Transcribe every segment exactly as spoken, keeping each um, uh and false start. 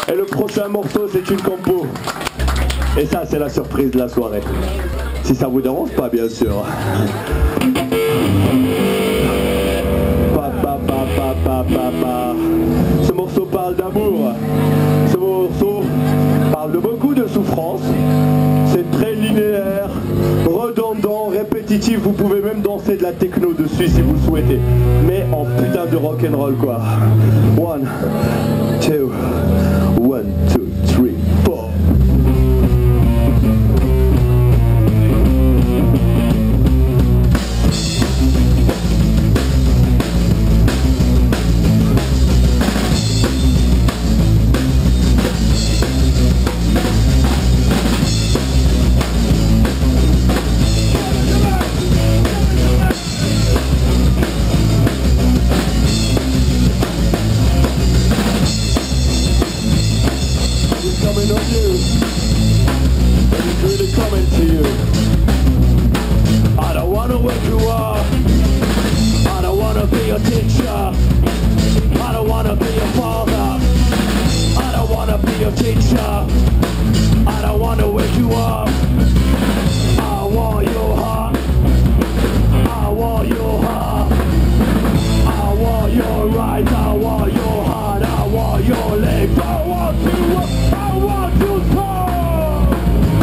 Et le prochain morceau, c'est une compo. Et ça, c'est la surprise de la soirée. Si ça vous dérange pas, bien sûr. Pa, pa, pa, pa, pa, pa, pa. Ce morceau parle d'amour. Ce morceau parle de beaucoup de souffrance. C'est très linéaire, redondant, répétitif. Vous pouvez même danser de la techno dessus si vous le souhaitez. Mais en putain de rock'n'roll quoi. One, two, one, two, three, four. Coming on you, and it's really coming to you. I don't wanna wake you up, I don't wanna be your teacher, I don't wanna be your father, I don't wanna be your teacher, I don't wanna wake you up. I want your heart, I want your heart, I want your right, I want your heart, I want your legs, I want you up. I want to talk.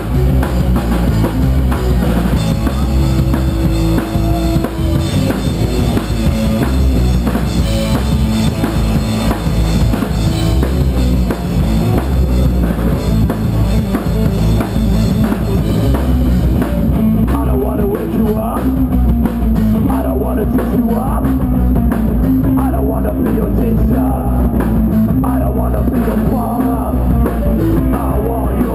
I don't want to wake you up. I don't want to take you up. I don't want to be your teacher. I don't want to be your father. I want you.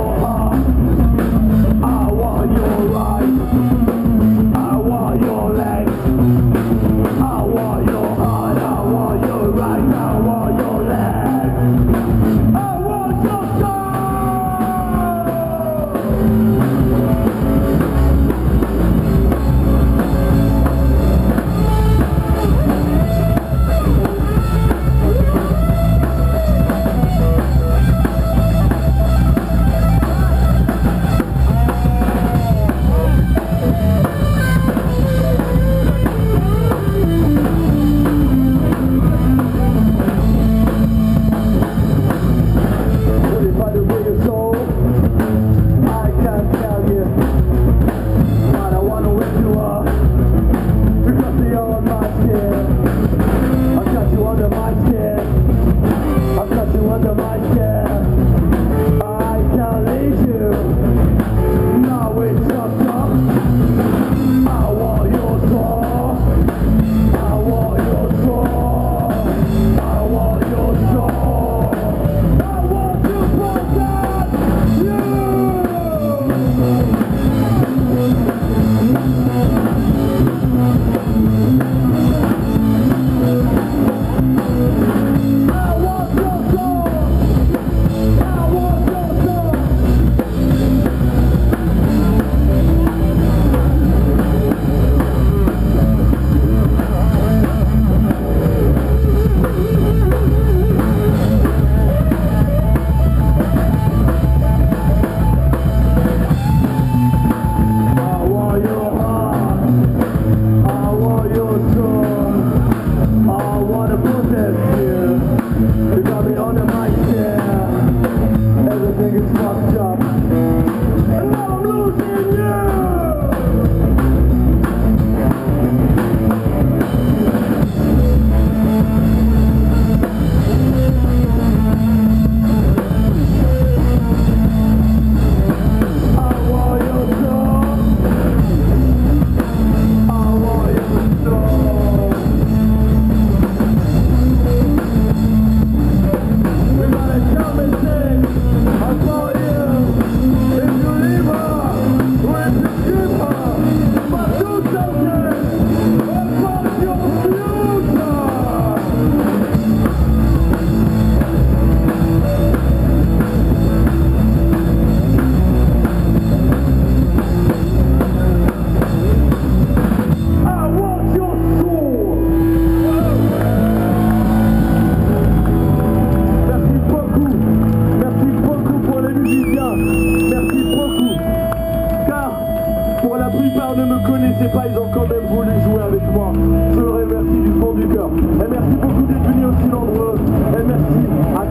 plupart ne me connaissaient pas, ils ont quand même voulu jouer avec moi. Je leur remercie du fond du cœur. Et merci beaucoup d'être venus aussi nombreux. Et merci à